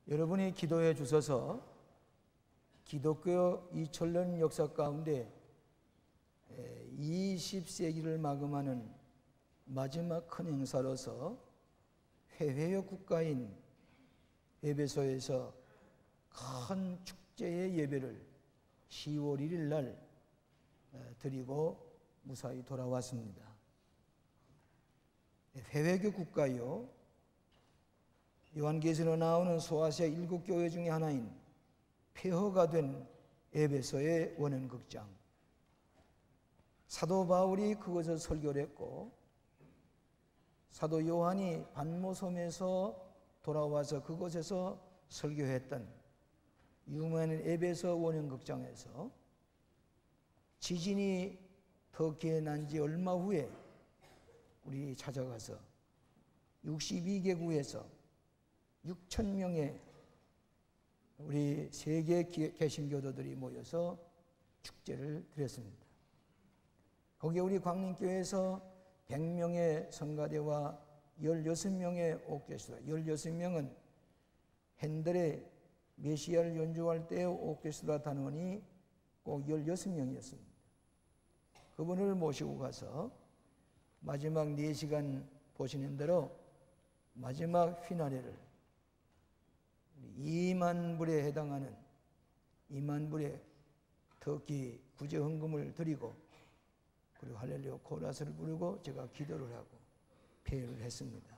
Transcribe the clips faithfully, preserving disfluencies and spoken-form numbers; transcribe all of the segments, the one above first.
여러분이 기도해 주셔서 기독교 이천 년 역사 가운데 이십 세기를 마감하는 마지막 큰 행사로서 회회역 국가인 에베소에서 큰 축제의 예배를 시월 일일 날 드리고 무사히 돌아왔습니다. 회회교 국가요, 요한계시록에 나오는 소아시아 일곱 교회 중에 하나인 폐허가 된 에베소의 원형극장, 사도 바울이 그것을 설교를 했고 사도 요한이 반모섬에서 돌아와서 그곳에서 설교했던 유명한 에베소 원형극장에서 지진이 터키에 난 지 얼마 후에 우리 찾아가서 육십이 개국에서 육천 명의 우리 세계 개신교도들이 모여서 축제를 드렸습니다. 거기에 우리 광림교회에서 백 명의 성가대와 열여섯 명의 오케스트라, 열여섯 명은 핸델의 메시아를 연주할 때의 오케스트라 단원이 꼭 열여섯 명이었습니다. 그분을 모시고 가서 마지막 네 시간 보시는 대로 마지막 피나레를 이만 불에 해당하는 이만 불의 터키 구제 헌금을 드리고 그리고 할렐루야 코러스를 부르고 제가 기도를 하고 폐회를 했습니다.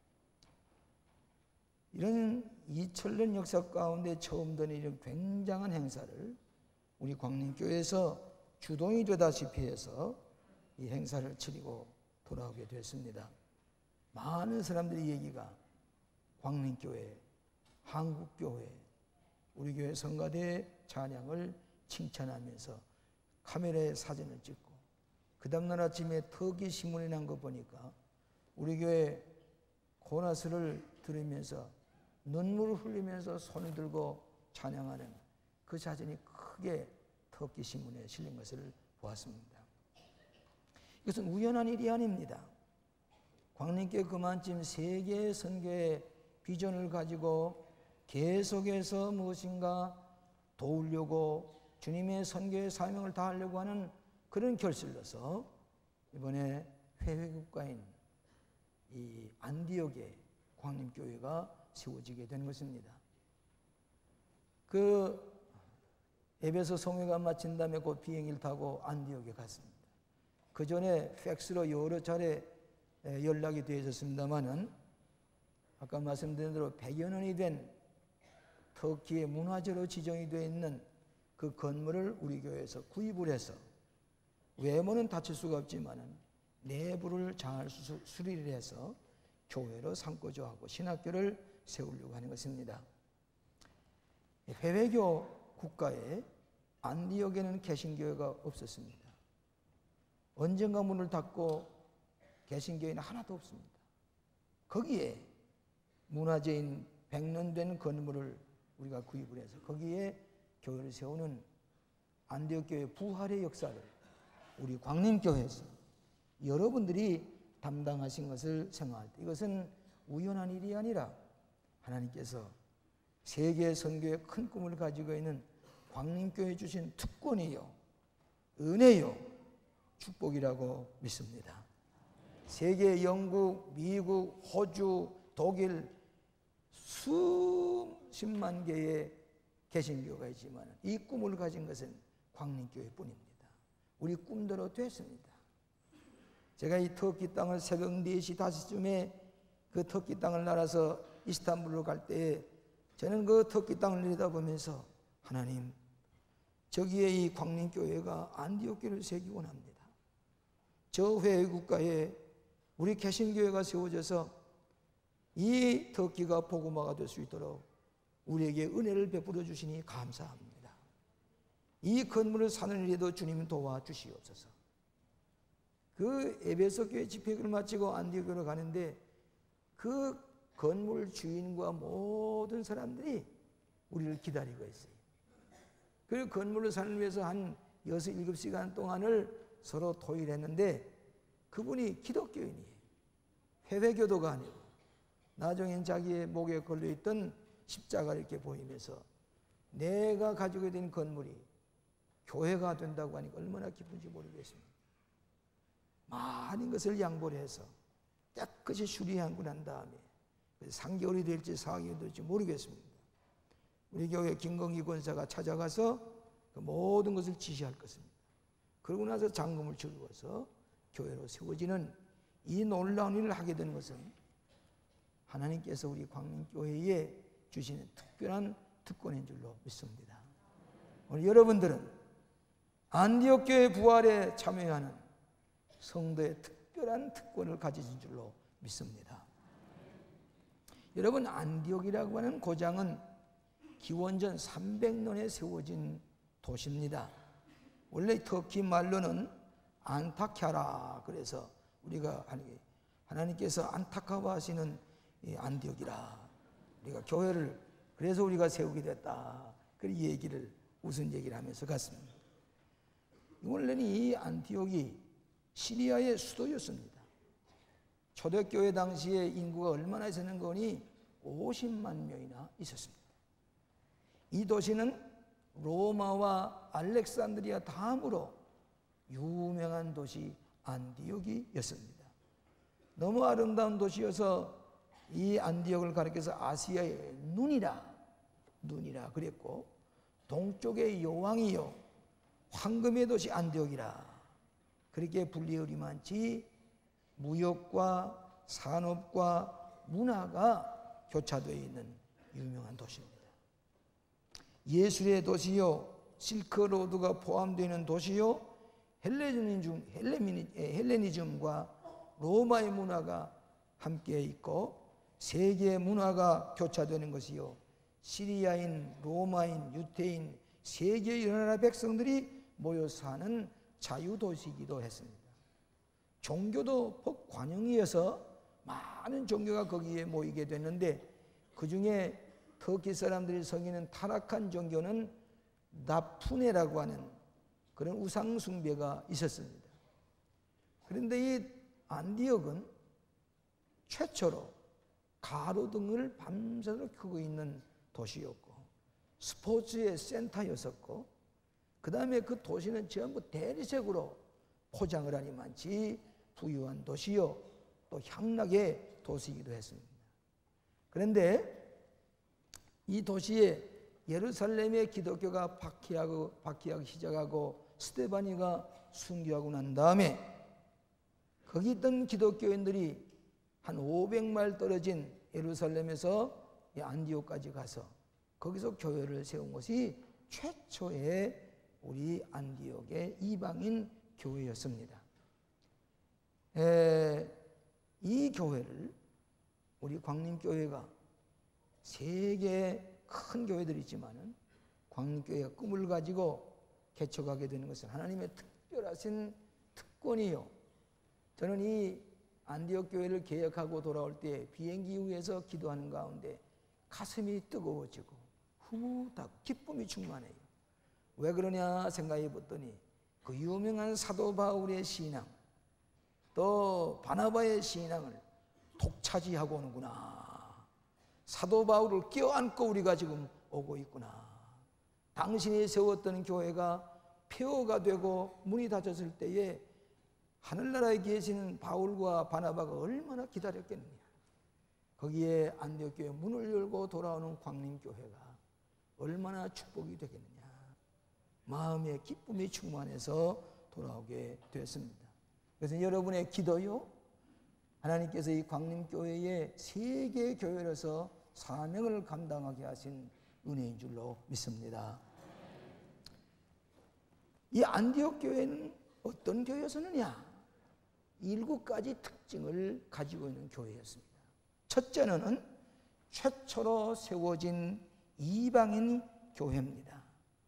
이런 이천 년 역사 가운데 처음 되는 이런 굉장한 행사를 우리 광림교회에서 주동이 되다시피 해서 이 행사를 치르고 돌아오게 됐습니다. 많은 사람들이 얘기가 광림교회, 한국교회, 우리 교회 성가대 찬양을 칭찬하면서 카메라에 사진을 찍고 그 다음날 아침에 터키 신문이 난 거 보니까 우리 교회 코러스를 들으면서 눈물을 흘리면서 손을 들고 찬양하는 그 사진이 크게 터키 신문에 실린 것을 보았습니다. 이것은 우연한 일이 아닙니다. 광림교회 그만큼 세계 선교의 비전을 가지고 계속해서 무엇인가 도우려고 주님의 선교의 사명을 다하려고 하는 그런 결실로서 이번에 회회국가인 이 안디옥의 광림교회가 세워지게 된 것입니다. 그 에베소 성회가 마친 다음에 곧 비행기를 타고 안디옥에 갔습니다. 그 전에 팩스로 여러 차례 연락이 되어 있었습니다만은 아까 말씀드린 대로 백여 년이 된 터키의 문화재로 지정이 되어 있는 그 건물을 우리 교회에서 구입을 해서 외모는 다칠 수가 없지만은 내부를 잘 수리를 해서 교회로 삼고자 하고 신학교를 세우려고 하는 것입니다. 회회교 국가에 안디옥에는 개신교회가 없었습니다. 언젠가 문을 닫고 개신교회는 하나도 없습니다. 거기에 문화재인 백 년 된 건물을 우리가 구입을 해서 거기에 교회를 세우는 안디옥 교회 부활의 역사를 우리 광림교회에서 여러분들이 담당하신 것을 생각할 때 이것은 우연한 일이 아니라 하나님께서 세계 선교의 큰 꿈을 가지고 있는 광림교회에 주신 특권이요, 은혜요, 축복이라고 믿습니다. 세계 영국, 미국, 호주, 독일 수십만 개의 개신교가 있지만 이 꿈을 가진 것은 광림교회뿐입니다. 우리 꿈대로 됐습니다. 제가 이 터키 땅을 새벽 네 시 다섯 시쯤에 그 터키 땅을 날아서 이스탄불로 갈 때에 저는 그 터키 땅을 내려다보면서 하나님, 저기에 이 광림교회가 안디옥교를 세우곤 합니다. 저 회국가에 우리 개신교회가 세워져서 이 터키가 복음화가 될 수 있도록 우리에게 은혜를 베풀어 주시니 감사합니다. 이 건물을 사는 일에도 주님 도와주시옵소서. 그 에베소 교회 집회를 마치고 안디옥으로 가는데 그 건물 주인과 모든 사람들이 우리를 기다리고 있어요. 그 건물을 사는 위해서 한 여섯, 일곱 시간 동안을 서로 토의했는데 그분이 기독교인이에요. 회회교도가 아니고 나중엔 자기의 목에 걸려있던 십자가를 이렇게 보이면서 내가 가지고 있는 건물이 교회가 된다고 하니까 얼마나 기쁜지 모르겠습니다. 많은 것을 양보를 해서 깨끗이 수리하고 난 다음에 삼 개월이 될지 사 개월이 될지 모르겠습니다. 우리 교회 김건희 권사가 찾아가서 그 모든 것을 지시할 것입니다. 그러고 나서 잔금을 치르고서 교회로 세워지는 이 놀라운 일을 하게 된 것은 하나님께서 우리 광림교회에 주시는 특별한 특권인 줄로 믿습니다. 오늘 여러분들은 안디옥 교회 부활에 참여하는 성도의 특별한 특권을 가지신 줄로 믿습니다. 여러분, 안디옥이라고 하는 고장은 기원전 삼백 년에 세워진 도시입니다. 원래 터키 말로는 안타캬라, 그래서 우리가 하나님께서 안타까워하시는 이 안디옥이라, 우리가 교회를 그래서 우리가 세우게 됐다, 그 얘기를 우선 얘기를 하면서 갔습니다. 원래는 이 안디옥이 시리아의 수도였습니다. 초대교회 당시에 인구가 얼마나 있었는 거니 오십만 명이나 있었습니다. 이 도시는 로마와 알렉산드리아 다음으로 유명한 도시 안디옥이었습니다. 너무 아름다운 도시여서 이 안디옥을 가리켜서 아시아의 눈이라 눈이라 그랬고, 동쪽의 여왕이요 황금의 도시 안디옥이라 그렇게 불리우리만치 무역과 산업과 문화가 교차되어 있는 유명한 도시입니다. 예술의 도시요, 실크로드가 포함되어 도시요, 헬레니즘, 헬레니즘과 로마의 문화가 함께 있고 세계 문화가 교차되는 것이요, 시리아인, 로마인, 유태인, 세계의 여러 나라 백성들이 모여 사는 자유도시이기도 했습니다. 종교도 법관용이어서 많은 종교가 거기에 모이게 됐는데, 그 중에 터키 사람들이 섬기는 타락한 종교는 나푸네라고 하는 그런 우상 숭배가 있었습니다. 그런데 이 안디옥은 최초로 가로등을 밤새도록 켜고 있는 도시였고, 스포츠의 센터였었고, 그 다음에 그 도시는 전부 대리석으로 포장을 하니만치 부유한 도시요, 또 향락의 도시이기도 했습니다. 그런데 이 도시에 예루살렘의 기독교가 박해하고 박해하기 시작하고 스데바니가 순교하고 난 다음에 거기 있던 기독교인들이 한 오백 마일 떨어진 예루살렘에서 안디옥까지 가서 거기서 교회를 세운 것이 최초의 우리 안디옥의 이방인 교회였습니다. 에, 이 교회를 우리 광림교회가 세 개의 큰 교회들이 있지만은 광림교회가 꿈을 가지고 개척하게 되는 것은 하나님의 특별하신 특권이요. 저는 이 안디옥 교회를 개혁하고 돌아올 때 비행기 위에서 기도하는 가운데 가슴이 뜨거워지고 흐뭇하고 기쁨이 충만해요. 왜 그러냐 생각해 봤더니 그 유명한 사도 바울의 신앙, 또 바나바의 신앙을 독차지하고 오는구나. 사도 바울을 껴안고 우리가 지금 오고 있구나. 당신이 세웠던 교회가 폐허가 되고 문이 닫혔을 때에 하늘나라에 계시는 바울과 바나바가 얼마나 기다렸겠느냐. 거기에 안디옥 교회 문을 열고 돌아오는 광림교회가 얼마나 축복이 되겠느냐. 마음의 기쁨이 충만해서 돌아오게 되었습니다. 그래서 여러분의 기도요, 하나님께서 이 광림교회에 세 개의 교회로서 사명을 감당하게 하신 은혜인 줄로 믿습니다. 이 안디옥 교회는 어떤 교회였느냐? 일곱 가지 특징을 가지고 있는 교회였습니다. 첫째는 최초로 세워진 이방인 교회입니다.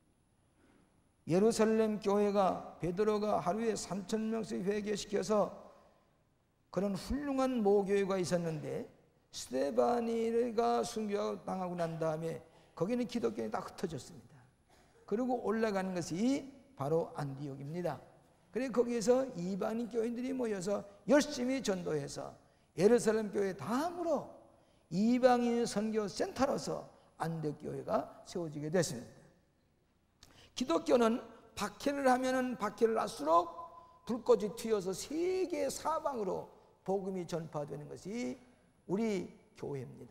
예루살렘 교회가 베드로가 하루에 삼천 명씩 회개시켜서 그런 훌륭한 모교회가 있었는데, 스데바니가 순교당하고 난 다음에 거기는 기독교인이 다 흩어졌습니다. 그리고 올라가는 것이 바로 안디옥입니다. 그래서 거기에서 이방인 교인들이 모여서 열심히 전도해서 예루살렘 교회 다음으로 이방인 선교 센터로서 안디옥 교회가 세워지게 됐습니다. 기독교는 박해를 하면은 박해를 할수록 불꽃이 튀어서 세계 사방으로 복음이 전파되는 것이 우리 교회입니다.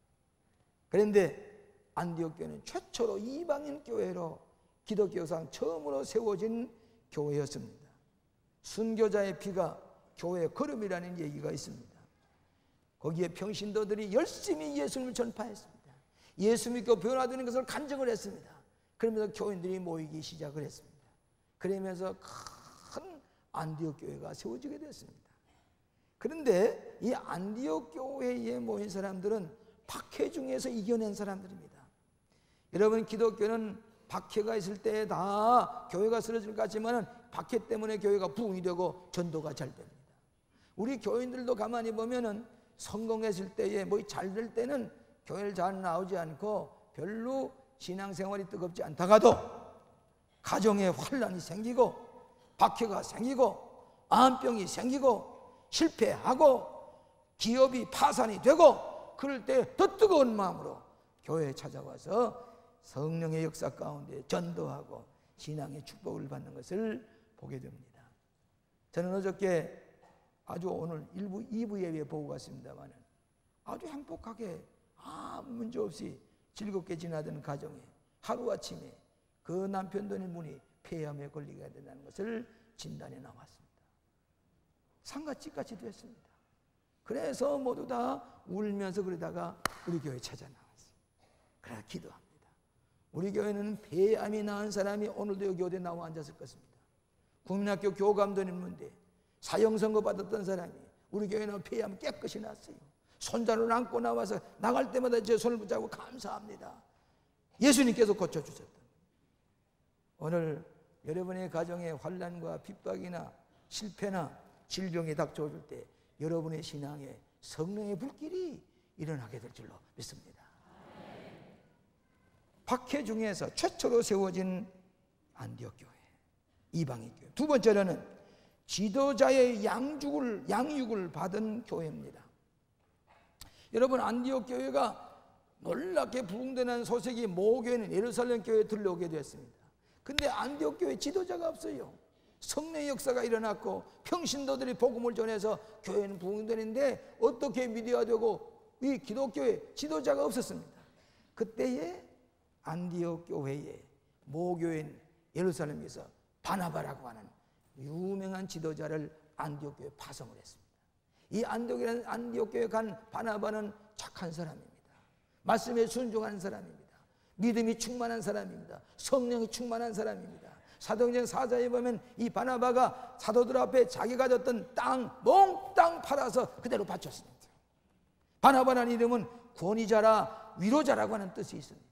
그런데 안디옥 교회는 최초로 이방인 교회로 기독교상 처음으로 세워진 교회였습니다. 순교자의 피가 교회의 걸음이라는 얘기가 있습니다. 거기에 평신도들이 열심히 예수님을 전파했습니다. 예수 믿고 변화되는 것을 간증을 했습니다. 그러면서 교인들이 모이기 시작을 했습니다. 그러면서 큰 안디옥 교회가 세워지게 됐습니다. 그런데 이 안디옥 교회에 모인 사람들은 박해 중에서 이겨낸 사람들입니다. 여러분, 기독교는 박해가 있을 때 다 교회가 쓰러질 것 같지만 박해 때문에 교회가 부흥이 되고 전도가 잘 됩니다. 우리 교인들도 가만히 보면은 성공했을 때에 뭐 잘 될 때는 교회를 잘 나오지 않고 별로 신앙생활이 뜨겁지 않다가도 가정에 환란이 생기고 박해가 생기고 암병이 생기고 실패하고 기업이 파산이 되고 그럴 때 더 뜨거운 마음으로 교회에 찾아와서 성령의 역사 가운데 전도하고 신앙의 축복을 받는 것을 보게 됩니다. 저는 어저께 아주 오늘 일부, 이부 예배 보고 갔습니다만 아주 행복하게 아무 문제 없이 즐겁게 지나던 가정에 하루아침에 그 남편들의 문이 폐암에 걸리게 된다는 것을 진단해 나왔습니다. 상가집같이 됐습니다. 그래서 모두 다 울면서 그러다가 우리 교회에 찾아 나왔어요. 그래 기도합니다. 우리 교회는 폐암이 나은 사람이 오늘도 여기 어디 나와 앉았을 것입니다. 국민학교 교감도님인데 사형선고 받았던 사람이 우리 교회는 폐암 깨끗이 났어요. 손자를 안고 나와서 나갈 때마다 제 손을 붙잡고 감사합니다. 예수님께서 고쳐주셨다. 오늘 여러분의 가정에 환난과 핍박이나 실패나 질병이 닥쳐올 때 여러분의 신앙에 성령의 불길이 일어나게 될 줄로 믿습니다. 박해 중에서 최초로 세워진 안디옥 교회, 이방인 교회. 두 번째로는 지도자의 양육을, 양육을 받은 교회입니다. 여러분, 안디옥 교회가 놀랍게 부흥되는 소식이 모교회는 예루살렘 교회에 들려오게 되었습니다. 근데 안디옥 교회 지도자가 없어요. 성령의 역사가 일어났고 평신도들이 복음을 전해서 교회는 부흥되는데 어떻게 믿어야 되고 이 기독교회 지도자가 없었습니다. 그때에 안디옥 교회에 모교회인 예루살렘에서 바나바라고 하는 유명한 지도자를 안디옥 교회에 파송을 했습니다. 이 안디옥이라는 안디옥 교회에 간 바나바는 착한 사람입니다. 말씀에 순종하는 사람입니다. 믿음이 충만한 사람입니다. 성령이 충만한 사람입니다. 사도행전 사 장에 보면 이 바나바가 사도들 앞에 자기가 가졌던 땅 몽땅 팔아서 그대로 바쳤습니다. 바나바라는 이름은 권위자라 위로자라고 하는 뜻이 있습니다.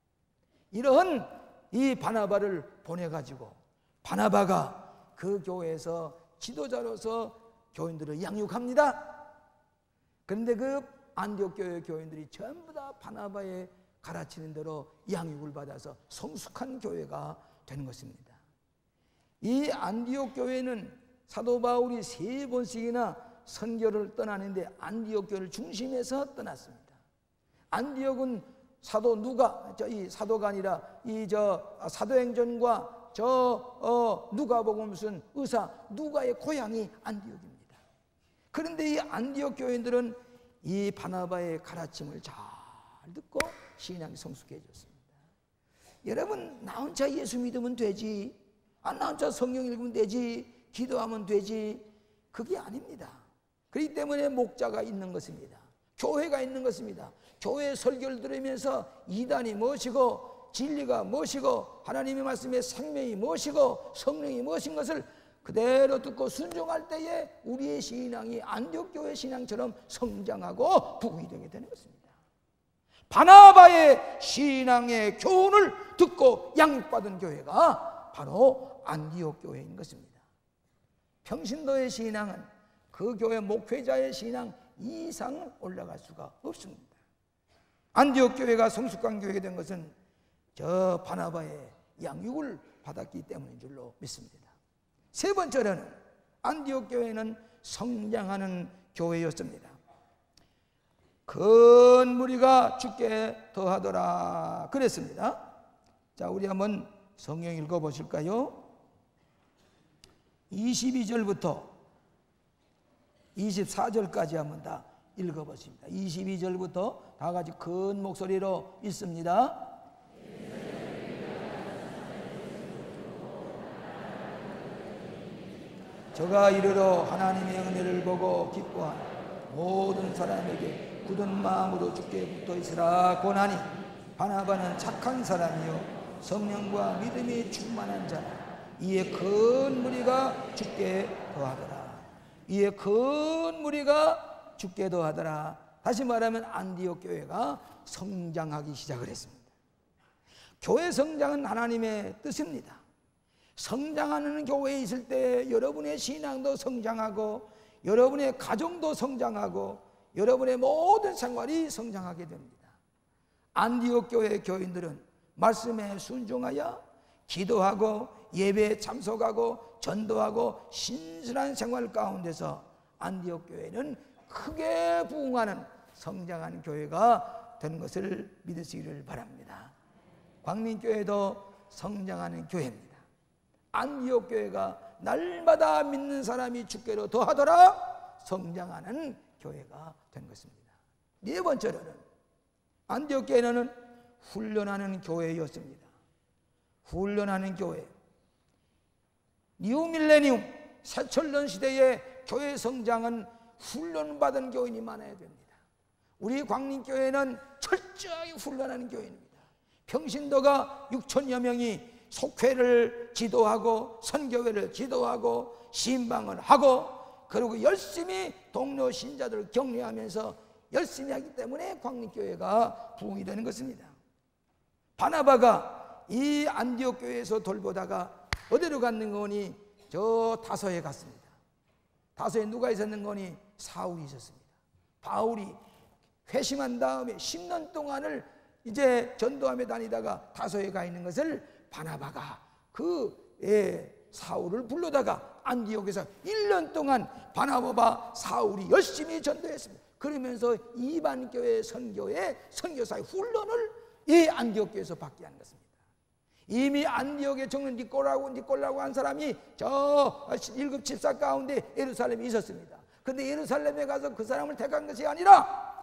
이런 이 바나바를 보내가지고 바나바가 그 교회에서 지도자로서 교인들을 양육합니다. 그런데 그 안디옥 교회 교인들이 전부 다 바나바의 가르치는 대로 양육을 받아서 성숙한 교회가 되는 것입니다. 이 안디옥 교회는 사도 바울이 세 번씩이나 선교를 떠나는데 안디옥 교회를 중심해서 떠났습니다. 안디옥은 사도 누가, 저 이 사도가 아니라 이 저 사도행전과 저 어, 누가복음 무슨 의사 누가의 고향이 안디옥입니다. 그런데 이 안디옥 교인들은 이 바나바의 가르침을 잘 듣고 신앙이 성숙해졌습니다. 여러분, 나 혼자 예수 믿으면 되지, 아, 나 혼자 성경 읽으면 되지, 기도하면 되지, 그게 아닙니다. 그렇기 때문에 목자가 있는 것입니다. 교회가 있는 것입니다. 교회 설교를 들으면서 이단이 무엇이고 진리가 무엇이고 하나님의 말씀에 생명이 무엇이고 성령이 무엇인 것을 그대로 듣고 순종할 때에 우리의 신앙이 안디옥 교회 신앙처럼 성장하고 부흥이 되게 되는 것입니다. 바나바의 신앙의 교훈을 듣고 양육받은 교회가 바로 안디옥 교회인 것입니다. 평신도의 신앙은 그 교회 목회자의 신앙 이상 올라갈 수가 없습니다. 안디옥 교회가 성숙한 교회가 된 것은 저 바나바의 양육을 받았기 때문인 줄로 믿습니다. 세 번째로는 안디옥 교회는 성장하는 교회였습니다. 큰 무리가 죽게 더하더라 그랬습니다. 자, 우리 한번 성경 읽어보실까요? 이십이 절부터 이십사 절까지 한번 다 읽어보십니다. 이십이 절부터 다 같이 큰 목소리로 읽습니다. 저가 이르러 하나님의 은혜를 보고 기뻐한 모든 사람에게 굳은 마음으로 주께 붙어 있으라 고나니 바나바는 착한 사람이요 성령과 믿음이 충만한 자라. 이에 큰 무리가 주께 더하더라. 이에 큰 무리가 주께 더하더라. 다시 말하면 안디옥 교회가 성장하기 시작을 했습니다. 교회 성장은 하나님의 뜻입니다. 성장하는 교회에 있을 때 여러분의 신앙도 성장하고 여러분의 가정도 성장하고 여러분의 모든 생활이 성장하게 됩니다. 안디옥 교회 교인들은 말씀에 순종하여 기도하고 예배에 참석하고 전도하고 신실한 생활 가운데서 안디옥 교회는 크게 부흥하는 성장하는 교회가 된 것을 믿으시기를 바랍니다. 광민교회도 성장하는 교회입니다. 안디옥 교회가 날마다 믿는 사람이 주께로 더하더라 성장하는 교회가 된 것입니다. 네 번째로는 안디옥 교회는 훈련하는 교회였습니다. 훈련하는 교회. 뉴 밀레니움 새천년 시대의 교회 성장은 훈련받은 교인이 많아야 됩니다. 우리 광림교회는 철저히 훈련하는 교회입니다. 평신도가 육천여 명이 속회를 지도하고 선교회를 지도하고 신방을 하고 그리고 열심히 동료 신자들을 격려하면서 열심히 하기 때문에 광림교회가 부흥이 되는 것입니다. 바나바가 이 안디옥 교회에서 돌보다가 어디로 갔는 거니? 저 다소에 갔습니다. 다소에 누가 있었는 거니? 사울이 있었습니다. 바울이 회심한 다음에 십 년 동안을 이제 전도하며 다니다가 다소에 가 있는 것을 바나바가 그 예, 사울을 불러다가 안디옥에서 일 년 동안 바나바와 사울이 열심히 전도했습니다. 그러면서 이반 교회 선교의 선교사의 훈련을 이 안디옥 교회에서 받게 한 것입니다. 이미 안디옥에 적는 니꼬라고 니꼴라고 한 사람이 저 일급 집사 가운데 예루살렘에 있었습니다. 그런데 예루살렘에 가서 그 사람을 택한 것이 아니라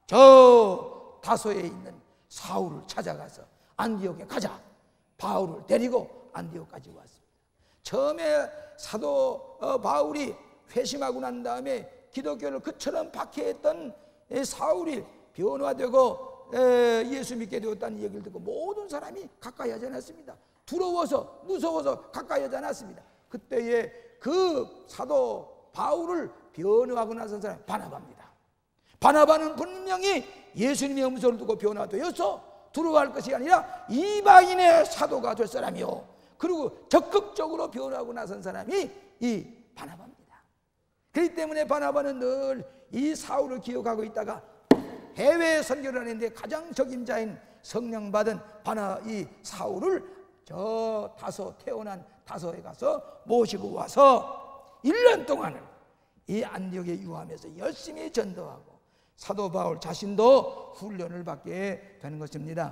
저 다소에 있는 사울을 찾아가서 안디옥에 가자. 바울을 데리고 안디옥까지 왔습니다. 처음에 사도 바울이 회심하고 난 다음에 기독교를 그처럼 박해했던 사울이 변화되고 예수 믿게 되었다는 얘기를 듣고 모든 사람이 가까이 하지 않았습니다. 두려워서 무서워서 가까이 하지 않았습니다. 그때에 그 사도 바울을 변화하고 나선 사람이 바나바입니다. 바나바는 분명히 예수님의 음성을 듣고 변화되어서 두려워할 것이 아니라 이방인의 사도가 될 사람이요 그리고 적극적으로 변화하고 나선 사람이 이 바나바입니다. 그렇기 때문에 바나바는 늘 이 사울을 기억하고 있다가 해외 선교를 하는데 가장 적임자인 성령 받은 바나 이 사울을 저 다소 태어난 다소에 가서 모시고 와서 일 년 동안을 이 안디옥에 유하면서 열심히 전도하고 사도 바울 자신도 훈련을 받게 되는 것입니다.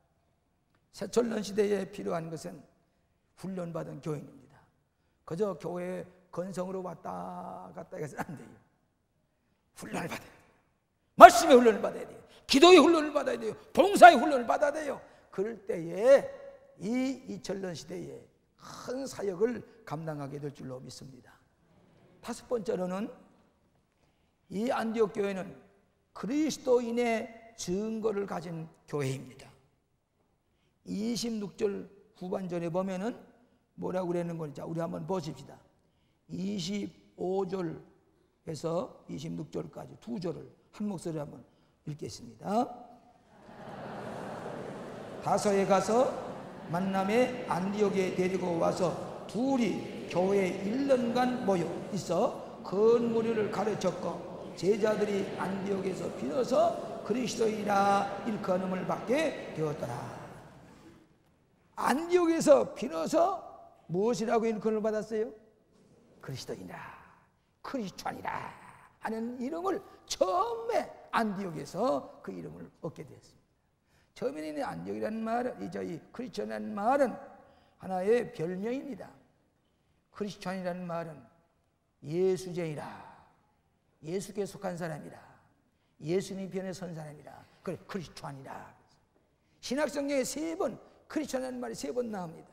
새천년 시대에 필요한 것은 훈련받은 교인입니다. 그저 교회 건성으로 왔다 갔다 해서는 안 돼요. 훈련을 받아야 돼요. 말씀의 훈련을 받아야 돼요. 기도의 훈련을 받아야 돼요. 봉사의 훈련을 받아야 돼요. 그럴 때에 이 이천년 시대에 큰 사역을 감당하게 될 줄로 믿습니다. 다섯 번째로는 이 안디옥 교회는 그리스도인의 증거를 가진 교회입니다. 이십육 절 후반절에 보면은 뭐라고 그러는 건지 우리 한번 보십시다. 이십오 절에서 이십육 절까지 두 절을 한 목소리로 한번 읽겠습니다. 다소에 가서 만남에 안디옥에 데리고 와서 둘이 교회에 일 년간 모여 있어 큰 무리를 가르쳤고 제자들이 안디옥에서 비로소 그리스도인이라 일컬음을 받게 되었더라. 안디옥에서 비로소 무엇이라고 일컬음을 받았어요? 그리스도인이라, 크리스찬이라 하는 이름을 처음에 안디옥에서 그 이름을 얻게 되었습니다. 처음에는 안디옥이라는 말은, 이 저희 크리스천이라는 말은 하나의 별명입니다. 크리스천이라는 말은 예수쟁이라, 예수께 속한 사람이라, 예수님 편에 선 사람이라, 그래 크리스천이라. 신약성경에 세 번 크리스천이라는 말이 세 번 나옵니다.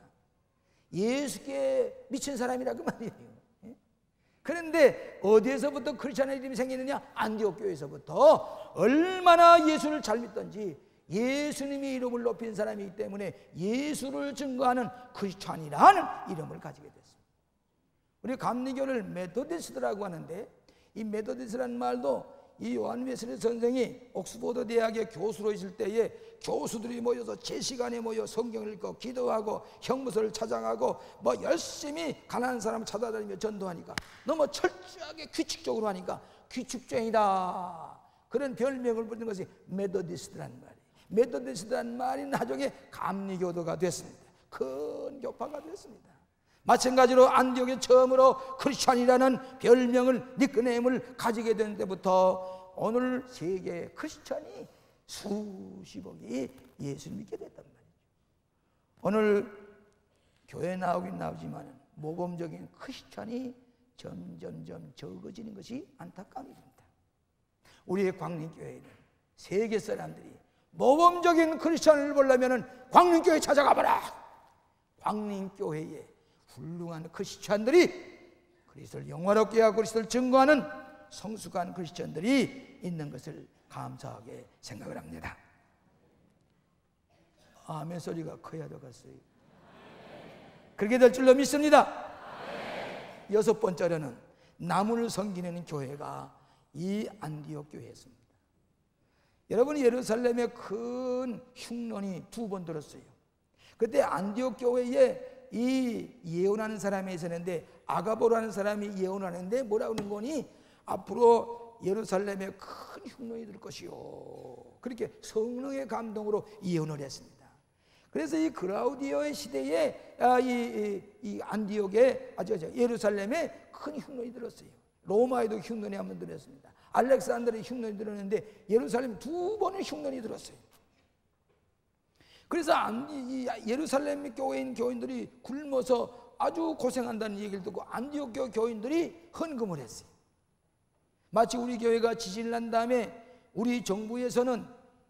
예수께 미친 사람이라 그 말이에요. 그런데 어디에서부터 크리스천의 이름이 생기느냐? 안디옥 교회에서부터. 얼마나 예수를 잘 믿던지 예수님의 이름을 높인 사람이기 때문에 예수를 증거하는 크리스천이라는 이름을 가지게 됐습니다. 우리 감리교를 메토디스트라고 하는데, 이 메토디스트라는 말도 이 요한 웨슬리 선생이 옥스퍼드 대학의 교수로 있을 때에 교수들이 모여서 제 시간에 모여 성경을 읽고 기도하고 형무소를 찾아가고 뭐 열심히 가난한 사람을 찾아다니며 전도하니까 너무 철저하게 규칙적으로 하니까 규칙쟁이다, 그런 별명을 붙인 것이 메토디스트라는 말이에요. 메토디스트라는 말이 나중에 감리교도가 됐습니다. 큰 교파가 됐습니다. 마찬가지로 안디옥에 처음으로 크리스천이라는 별명을, 닉네임을 가지게 된 때부터 오늘 세계 크리스천이 수십억이 예수를 믿게 됐단 말이죠. 오늘 교회 나오긴 나오지만 모범적인 크리스천이 점점점 적어지는 것이 안타까움입니다. 우리의 광림교회는 세계 사람들이 모범적인 크리스천을 보려면 광림교회 찾아가 봐라. 광림교회에 훌륭한 크리스천들이, 그리스도를 영화롭게 하고 그리스도를 증거하는 성숙한 크리스천들이 있는 것을 감사하게 생각을 합니다. 아멘 소리가 커야 되겠어요. 그렇게 될 줄로 믿습니다. 여섯 번째로는 남을 섬기는 교회가 이 안디옥 교회였습니다. 여러분, 예루살렘에 큰 흉년이 두 번 들었어요. 그때 안디옥 교회에 이 예언하는 사람이 있었는데, 아가보라는 사람이 예언하는데 뭐라 그러는 거니? 앞으로 예루살렘에 큰 흉년이 들 것이요, 그렇게 성령의 감동으로 예언을 했습니다. 그래서 이 그라우디오의 시대에 아, 이, 이, 이 안디옥에, 아주 예루살렘에 큰 흉년이 들었어요. 로마에도 흉년이 한 번 들었습니다. 알렉산드르에 흉년이 들었는데 예루살렘 두 번의 흉년이 들었어요. 그래서 예루살렘 교회인 교인들이 굶어서 아주 고생한다는 얘기를 듣고 안디옥 교회 교인들이 헌금을 했어요. 마치 우리 교회가 지진을 난 다음에 우리 정부에서는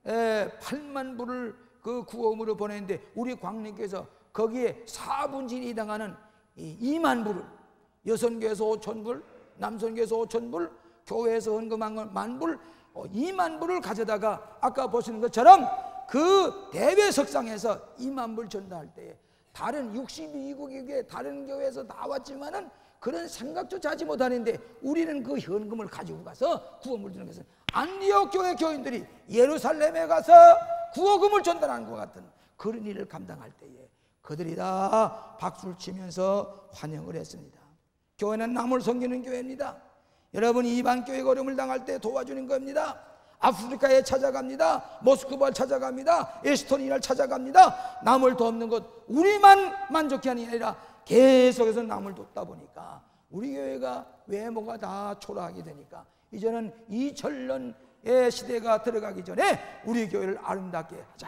팔만 불을 그 구호금으로 보냈는데 우리 광림교회에서 거기에 사분의 일에 해당하는 이만 불을, 여선교회에서 오천 불, 남선교회에서 오천 불, 교회에서 헌금한 건 만 불, 이만 불을 가져다가 아까 보시는 것처럼 그 대회석상에서 이만 불 전달할 때에 다른 육십이 국의 다른 교회에서 나왔지만은 그런 생각조차 하지 못하는데 우리는 그 현금을 가지고 가서 구호금을 주는 것은 안디옥 교회 교인들이 예루살렘에 가서 구호금을 전달하는 것 같은 그런 일을 감당할 때에 그들이 다 박수를 치면서 환영을 했습니다. 교회는 남을 섬기는 교회입니다. 여러분이 이방 교회가 어려움을 당할 때 도와주는 겁니다. 아프리카에 찾아갑니다. 모스크바를 찾아갑니다. 에스토니아를 찾아갑니다. 남을 돕는 것, 우리만 만족해 하는 게 아니라 계속해서 남을 돕다 보니까 우리 교회가 외모가 다 초라하게 되니까 이제는 이천년의 시대가 들어가기 전에 우리 교회를 아름답게 하자,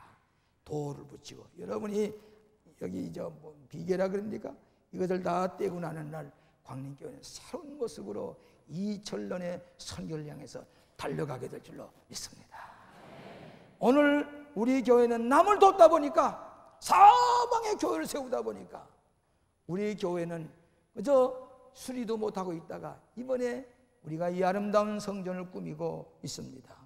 도를 붙이고, 여러분이 여기 저 뭐 비계라 그럽니까? 이것을 다 떼고 나는 날 광림교회는 새로운 모습으로 이천년의 선교를 향해서 달려가게 될 줄로 믿습니다. 오늘 우리 교회는 남을 돕다 보니까, 사방에 교회를 세우다 보니까 우리 교회는 그저 수리도 못하고 있다가 이번에 우리가 이 아름다운 성전을 꾸미고 있습니다.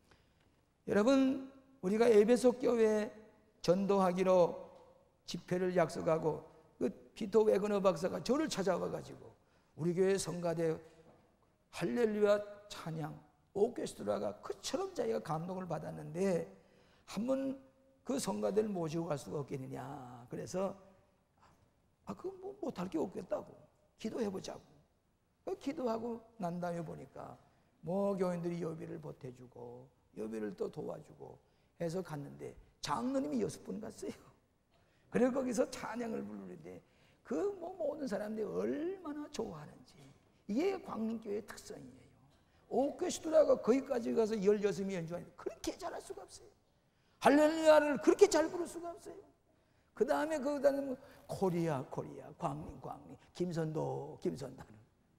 여러분, 우리가 에베소 교회 전도하기로 집회를 약속하고 그 피터 웨그너 박사가 저를 찾아와 가지고 우리 교회 성가대 할렐루야 찬양 오케스트라가 그처럼 자기가 감동을 받았는데 한번 그 성가대를 모시고 갈 수가 없겠느냐. 그래서 아, 그거 뭐 못할 게 없겠다고 기도해보자고. 기도하고 난 다음에 보니까 뭐 교인들이 예배를 보태주고 예배를 또 도와주고 해서 갔는데 장로님이 여섯 분 갔어요. 그래서 거기서 찬양을 부르는데 그 뭐 모든 사람들이 얼마나 좋아하는지. 이게 광림교회의 특성이에요. 오케스트라가 거기까지 가서 열여섯 명이 연주하는데 그렇게 잘할 수가 없어요. 할렐루야를 그렇게 잘 부를 수가 없어요. 그 다음에 그 다음에 뭐 코리아 코리아 광림 광림 김선도 김선다는.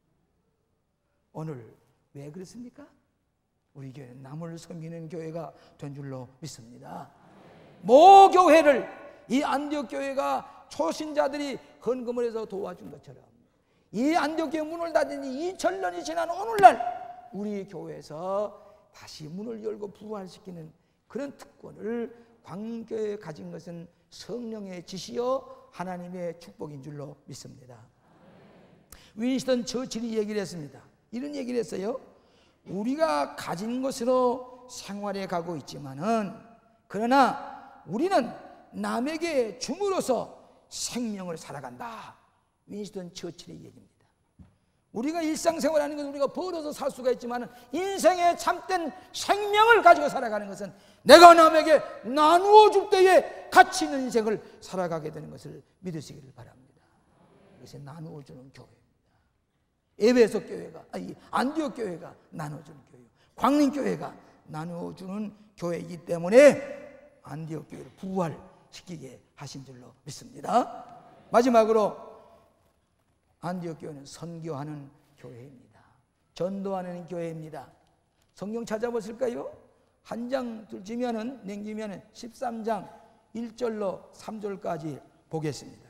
오늘 왜 그렇습니까? 우리 교회는 남을 섬기는 교회가 된 줄로 믿습니다. 모 교회를 이 안디옥 교회가 초신자들이 헌금을 해서 도와준 것처럼 이 안디옥 교회 문을 닫은 지 이천 년이 지난 오늘날 우리 교회에서 다시 문을 열고 부활시키는 그런 특권을 광림교회에 가진 것은 성령의 지시요 하나님의 축복인 줄로 믿습니다. 윈스턴 처칠이 얘기를 했습니다. 이런 얘기를 했어요. 우리가 가진 것으로 생활해 가고 있지만은 그러나 우리는 남에게 줌으로써 생명을 살아간다. 윈스턴 처칠의 얘기입니다. 우리가 일상생활하는 것은 우리가 벌어서 살 수가 있지만 인생의 참된 생명을 가지고 살아가는 것은 내가 남에게 나누어 줄 때에 가치 있는 인생을 살아가게 되는 것을 믿으시기를 바랍니다. 이것이 나누어 주는 교회입니다. 에베소 교회가 아니 안디옥 교회가 나눠주는 교회요. 광림 교회가 나누어주는 교회이기 때문에 안디옥 교회를 부활시키게 하신 줄로 믿습니다. 마지막으로 안디옥 교회는 선교하는 교회입니다. 전도하는 교회입니다. 성경 찾아보실까요? 한 장 들지면은 넘기면은 십삼 장 일 절로 삼 절까지 보겠습니다.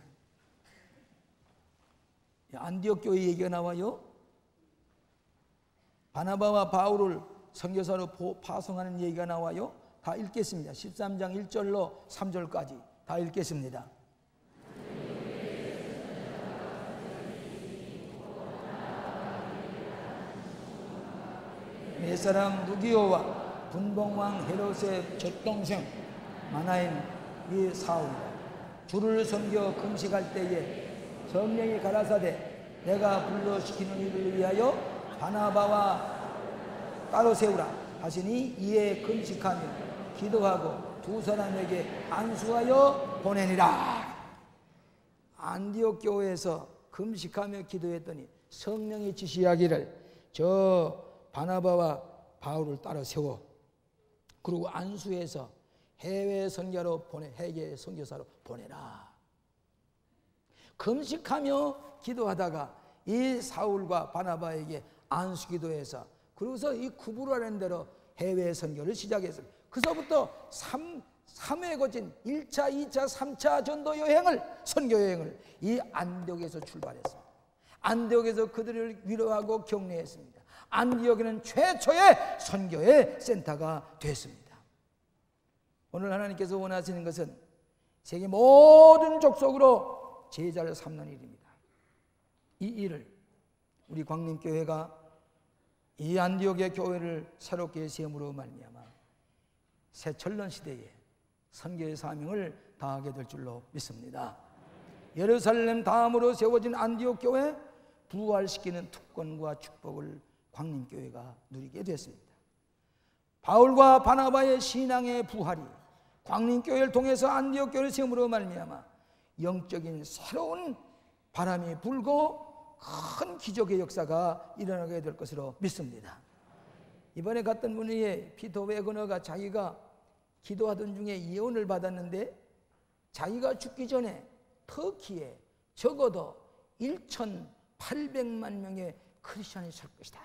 안디옥 교회 얘기가 나와요. 바나바와 바울을 선교사로 파송하는 얘기가 나와요. 다 읽겠습니다. 십삼 장 일 절로 삼 절까지 다 읽겠습니다. 옛사람 루기오와 분봉왕 헤롯의 젖동생 마나임 이 사울 주를 섬겨 금식할 때에 성령이 가라사대 내가 불러시키는 일을 위하여 바나바와 따로 세우라 하시니 이에 금식하며 기도하고 두 사람에게 안수하여 보내니라. 안디옥 교회에서 금식하며 기도했더니 성령이 지시하기를 저 바나바와 바울을 따로 세워 그리고 안수해서 해외 선교로 보내 해외 선교사로 보내라. 금식하며 기도하다가 이 사울과 바나바에게 안수기도해서 그러고서 이 쿠브라는 대로 해외 선교를 시작했어요. 그서부터 삼, 삼 회 거친 일 차, 이 차, 삼 차 전도 여행을 선교 여행을 이 안디옥에서 출발했습니다. 안디옥에서 그들을 위로하고 격려했습니다. 안디옥에는 최초의 선교의 센터가 됐습니다. 오늘 하나님께서 원하시는 것은 세계 모든 족속으로 제자를 삼는 일입니다. 이 일을 우리 광림교회가 이 안디옥의 교회를 새롭게 세움으로 말미암아 새 천년 시대에 선교의 사명을 다하게 될 줄로 믿습니다. 예루살렘 다음으로 세워진 안디옥 교회 부활시키는 특권과 축복을 광림교회가 누리게 됐습니다. 바울과 바나바의 신앙의 부활이 광림교회를 통해서 안디옥 교회를 세움으로 말미암아 영적인 새로운 바람이 불고 큰 기적의 역사가 일어나게 될 것으로 믿습니다. 이번에 갔던 분이 피터 웨거너가 자기가 기도하던 중에 예언을 받았는데 자기가 죽기 전에 터키에 적어도 천팔백만 명의 크리스천이 살 것이다.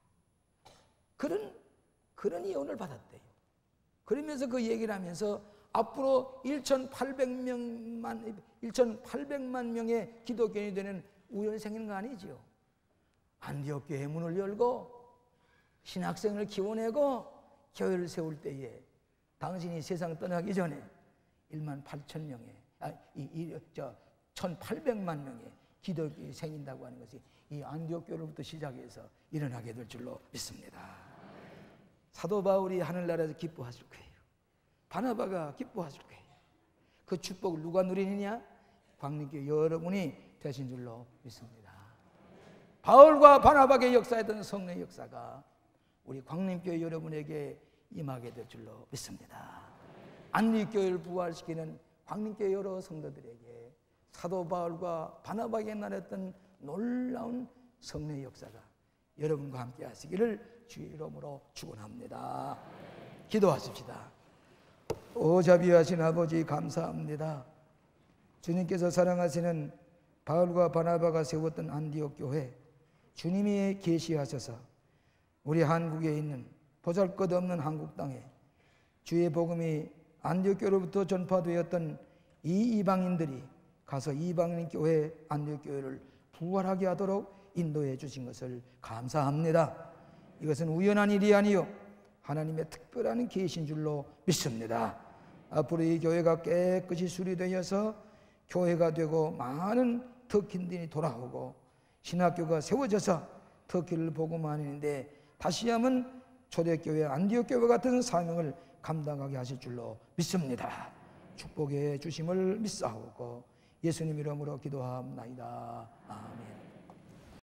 그런 그런 예언을 받았대요. 그러면서 그 얘기를 하면서 앞으로 천팔백만 천팔백만 명의 기독교인이 되는 우연이 생기는 거 아니죠. 안디옥 교회 문을 열고 신학생을 키워내고 교회를 세울 때에 당신이 세상 떠나기 전에 만 팔천 명의 아, 이, 이, 저 천팔백만 명의 기독교인이 생긴다고 하는 것이 이 안디옥 교회로부터 시작해서 일어나게 될 줄로 믿습니다. 사도 바울이 하늘나라에서 기뻐하실 거예요. 바나바가 기뻐하실 거예요. 그 축복을 누가 누리느냐? 광림교회 여러분이 되신 줄로 믿습니다. 바울과 바나바의 역사했던 성령의 역사가 우리 광림교회 여러분에게 임하게 될 줄로 믿습니다. 안리교회를 부활시키는 광림교회 여러 성도들에게 사도 바울과 바나바에게 나눴던 놀라운 성령의 역사가 여러분과 함께 하시기를 주의 이름으로 축원합니다. 기도하십시다. 오 자비하신 아버지 감사합니다. 주님께서 사랑하시는 바울과 바나바가 세웠던 안디옥 교회, 주님이 계시하셔서 우리 한국에 있는 보잘것없는 한국 땅에 주의 복음이 안디옥 교회로부터 전파되었던 이 이방인들이 가서 이방인 교회, 안디옥 교회를 부활하게 하도록 인도해 주신 것을 감사합니다. 이것은 우연한 일이 아니요 하나님의 특별한 계신 줄로 믿습니다. 앞으로 이 교회가 깨끗이 수리되어서 교회가 되고 많은 터키인들이 돌아오고 신학교가 세워져서 터키를 복음하는데 다시 한번 초대교회 안디옥 교회 같은 사명을 감당하게 하실 줄로 믿습니다. 축복해 주심을 믿사오고 예수님 이름으로 기도하옵나이다. 아멘.